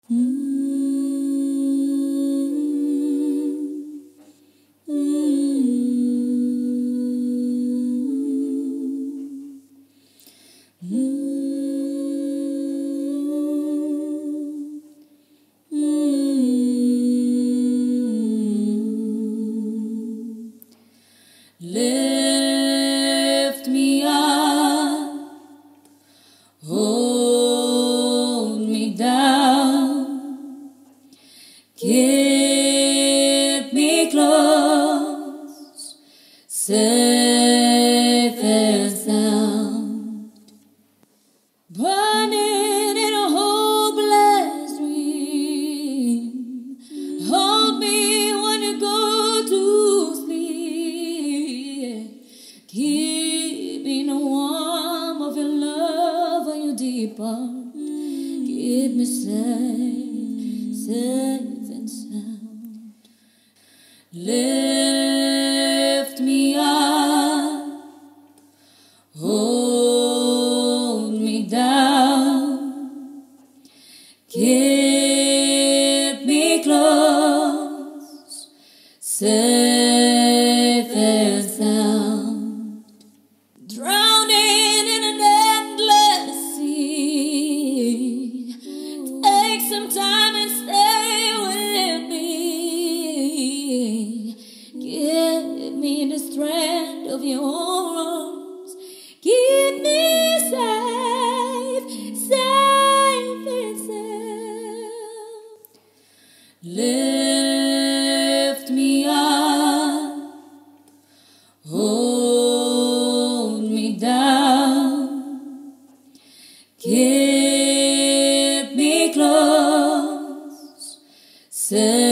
Lift me up, hold me down, keep me close, safe and sound, burning in a hopeless dream. Hold me when you go to sleep. Keep me in the warmth of your love when you depart. Keep me safe and sound. Lift me up, hold me down, keep me close, safe and sound. Drowning in an endless sea, take some time and stay with me. Give me the strength of your arms. Keep me safe and sound. Lift me up, hold me down, keep me close, safe